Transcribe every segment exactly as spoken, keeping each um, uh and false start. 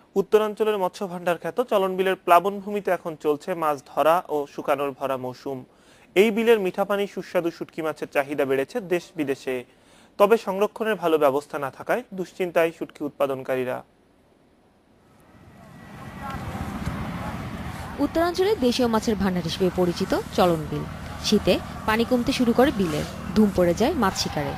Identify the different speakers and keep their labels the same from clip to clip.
Speaker 1: উত্তরাঞ্চলের মৎস্য ভাণ্ডার খ্যাত চলন বিলের প্লাবন ভূমিতে এখন চলছে মাছ ধরা ও শুকানোর ভরা মৌসুম। এই বিলের মিঠা পানি সুস্বাদু শুটকি মাছের চাহিদা বেড়েছে দেশ বিদেশে। তবে সংরক্ষণের ভালো ব্যবস্থা না থাকায় দুশ্চিন্তায় শুটকি উৎপাদনকারীরা।
Speaker 2: উত্তরাঞ্চলে দেশীয় মাছের ভাণ্ডার হিসেবে পরিচিত চলন বিল। শীতে পানি কমতে শুরু করে বিলের, ধুম পড়ে যায় মাছ শিকারে।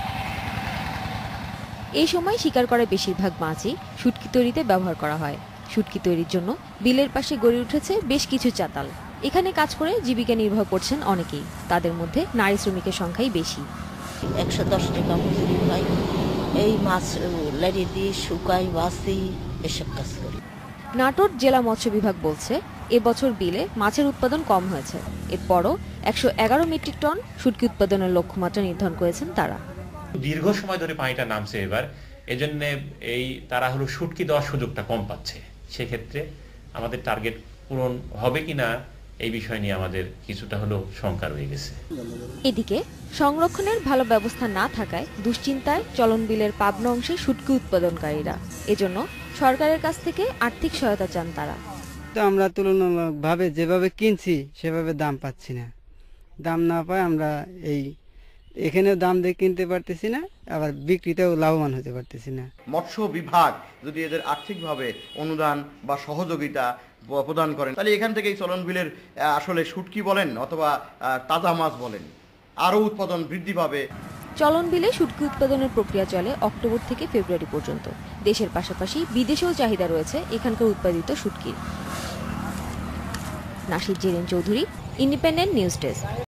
Speaker 2: এই সময় শিকার করে বেশিরভাগ মাছই শুটকি তৈরিতে ব্যবহার করা হয়। শুটকি তৈরির জন্য বিলের পাশে গড়ে উঠেছে বেশ কিছু চাতাল। এখানে কাজ করে জীবিকা নির্বাহ করছেন অনেকেই। তাদের মধ্যে নারী শ্রমিকের সংখ্যাই বেশি।
Speaker 3: একশো দশ টাকা মজুরি পাই। এই মাছ লাড়িয়ে দিয়ে শুকাই, বাছি, এসব কাজ করি।
Speaker 2: নাটোর জেলা মৎস্য বিভাগ বলছে, এবছর বিলে মাছের উৎপাদন কম হয়েছে। এরপরও একশো এগারো মেট্রিক টন শুটকি উৎপাদনের লক্ষ্যমাত্রা নির্ধারণ করেছেন তারা।
Speaker 4: দীর্ঘ সময় ধরে পানিটা নামছে, এবার এজন্য এই তারা হলো শুটকি দেওয়ার সুযোগটা কম পাচ্ছে। সেক্ষেত্রে আমাদের টার্গেট পূরণ হবে কিনা এই বিষয় নিয়ে আমাদের কিছুটা হলো শঙ্কা রয়ে গেছে।
Speaker 2: এদিকে সংরক্ষণের ভালো ব্যবস্থা না থাকায় দুশ্চিন্তায় চলন বিলের পাবনা অংশে শুটকি উৎপাদনকারীরা। এজন্য সরকারের কাছ থেকে আর্থিক সহায়তা চান তারা।
Speaker 5: তো আমরা তুলনামূলকভাবে যেভাবে কিনছি সেভাবে দাম পাচ্ছি না। দাম না পায় আমরা এই এখানেও দাম দিয়ে কিনতে পারতেছি না, আবার বিক্রিতেও লাভবান হতে পারতেছি না।
Speaker 6: মৎস্য বিভাগ যদি এদের আর্থিকভাবে অনুদান বা সহযোগিতা প্রদান করেন, তাহলে এখান থেকে এই চলন বিলের আসলে শুটকি বলেন অথবা তাজা মাছ বলেন আরও উৎপাদন বৃদ্ধি পাবে।
Speaker 2: চলন বিলে শুটকি উৎপাদনের প্রক্রিয়া চলে অক্টোবর থেকে ফেব্রুয়ারি পর্যন্ত। দেশের পাশাপাশি বিদেশেও চাহিদা রয়েছে এখানকার উৎপাদিত শুটকির। Nasir Jerin Chowdhury, Independent News desk.